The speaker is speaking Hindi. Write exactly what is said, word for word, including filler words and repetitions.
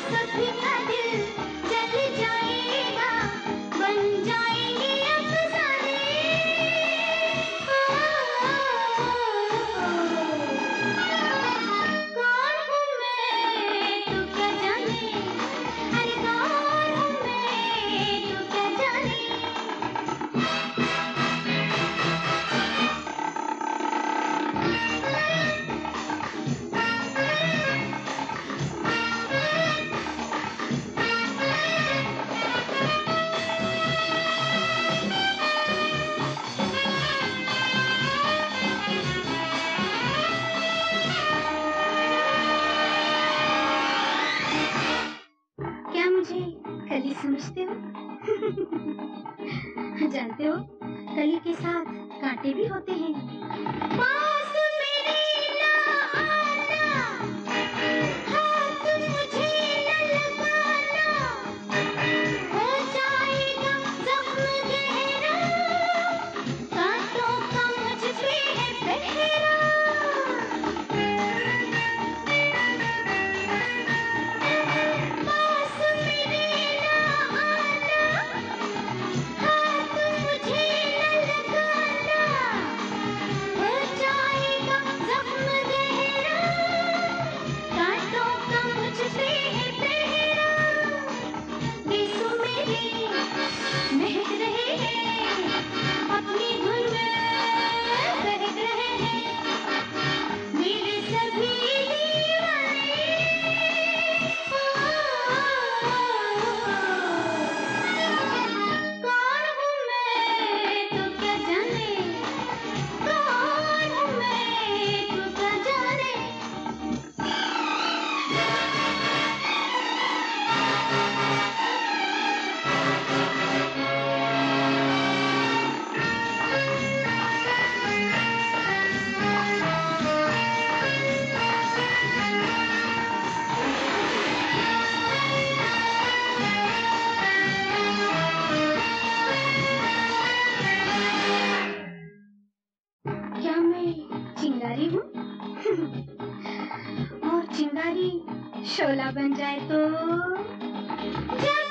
सभी का दिल जल जाएगा, बन जाएंगे अफसाने। कौन हूँ मैं तू क्या जाने, अरे कौन हूँ मैं तू क्या जाने। क्या मुझे कली समझते हो? जानते हो, कली के साथ कांटे भी होते हैं। पास मेरे ना आना, हाथ मुझे न लगाना, हो जाएगा जख्म गहरा, कांटों का मुझ पे है पहरा। पास मेरे ना आना, हाथ मुझे न लगाना, हो जाएगा जख्म गहरा, कांटों का मुझ पे है पहरा। बेसुमेरे महक रहे हैं, अपनी धुन में बहक रहे हैं, मेरे सभी दीवाने। कौन हूँ मैं तू क्या जाने, कौन हूँ मैं तू क्या जाने। क्या मैं चिंगारी हूँ? और चिंगारी शोला बन जाए तो जब